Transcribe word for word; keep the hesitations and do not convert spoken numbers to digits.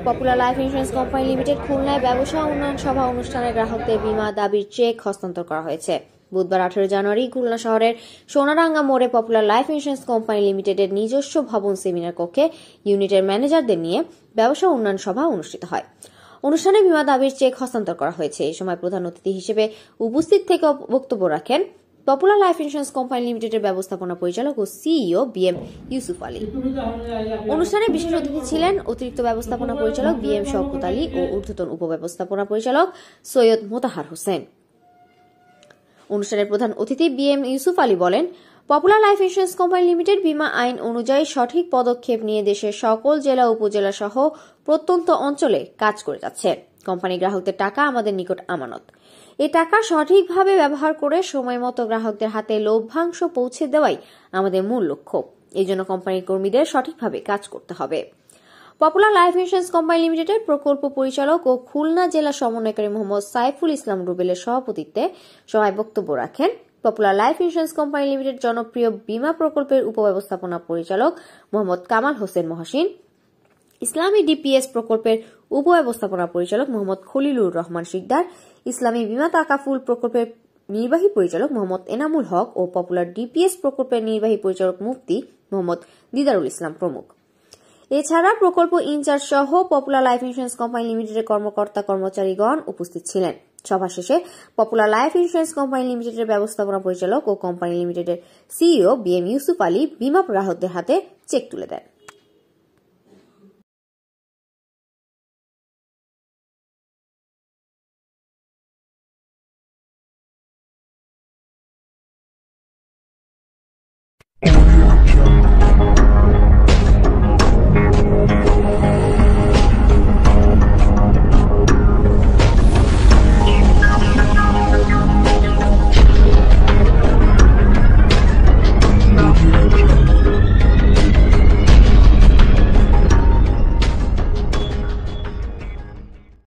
Popular Life Insurance Company Limited খুলনায় ব্যবসা উন্নয়ন সভা অনুষ্ঠানে গ্রাহকদের বীমা দাবির চেক হস্তান্তর করা হয়েছে। বুধবার আঠারো জানুয়ারি খুলনা শহরের সোনারাঙ্গা মোড়ে পপুলার লাইফ ইন্স্যুরেন্স কোম্পানি লিমিটেডের নিজস্ব ভবন সেমিনার কক্ষে ইউনিটের ম্যানেজারদের নিয়ে ব্যবসা উন্নয়ন সভা অনুষ্ঠিত হয়। অনুষ্ঠানে বীমা দাবির চেক হস্তান্তর করা হয়েছে। এই সময় প্রধান অতিথি হিসেবে উপস্থিত থেকে বক্তব্য রাখেন পপুলার লাইফ ইন্স্যুরেন্স কোম্পানি লিমিটেডের ব্যবস্থাপনা পরিচালক ও CEO B M Yusuf Ali. অনুষ্ঠানে বিশেষ অতিথি ছিলেন অতিরিক্ত ব্যবস্থাপনা পরিচালক বি এম শওকত আলী ও ঊর্ধ্বতন উপব্যবস্থাপনা পরিচালক সৈয়দ মোতাহার হোসেন। অনুষ্ঠানের প্রধান অতিথি বি এম ইউসুফ আলী বলেন, Popular Life Insurance Company Limited বীমা আইন অনুযায়ী সঠিক পদক্ষেপ নিয়ে দেশের সকল জেলা উপজেলা সহ প্রত্যন্ত অঞ্চলে কাজ করে যাচ্ছে। কোম্পানি গ্রাহকদের টাকা আমাদের নিকট আমানত। এই টাকা সঠিকভাবে ব্যবহার করে সময় মতো গ্রাহকদের হাতে লভ্যাংশ পৌঁছে দেওয়াই আমাদের মূল লক্ষ্য। এই জন্য কোম্পানির কর্মীদের সঠিকভাবে কাজ করতে হবে। পপুলার লাইফ ইন্স্যুরেন্স কোম্পানি লিমিটেডের প্রকল্প পরিচালক ও খুলনা জেলা সমন্বয়কারী মোহাম্মদ সাইফুল ইসলাম রুবেলের সভাপতিত্বে সভায় বক্তব্য রাখেন Popular Life Insurance Company Limited জনপ্রিয় বীমা প্রকল্পের উপব্যবস্থাপনা পরিচালক মোহাম্মদ কামাল হোসেন মহাসিন, ইসলামী ডিপিএস প্রকল্পের উপব্যবস্থাপনা পরিচালক মোহাম্মদ খলিলুর রহমান শিকদার, ইসলামী বীমা তাকাফুল প্রকল্পের নির্বাহী পরিচালক মোহাম্মদ এনামুল হক ও পপুলার ডিপিএস প্রকল্পের নির্বাহী পরিচালক মুফতি মোহাম্মদ দিদারুল ইসলাম প্রমুখ। এছাড়া প্রকল্প ইনচার্জ সহ পপুলার লাইফ ইন্স্যুরেন্স কোম্পানি লিমিটেডের কর্মকর্তা কর্মচারীগণ উপস্থিত ছিলেন। সভা শেষে পপুলার লাইফ ইন্স্যুরেন্স কোম্পানি লিমিটেডের ব্যবস্থাপনা পরিচালক ও কোম্পানি লিমিটেডের CEO B M Yusuf Ali বীমা গ্রাহকদের হাতে চেক তুলে দেন।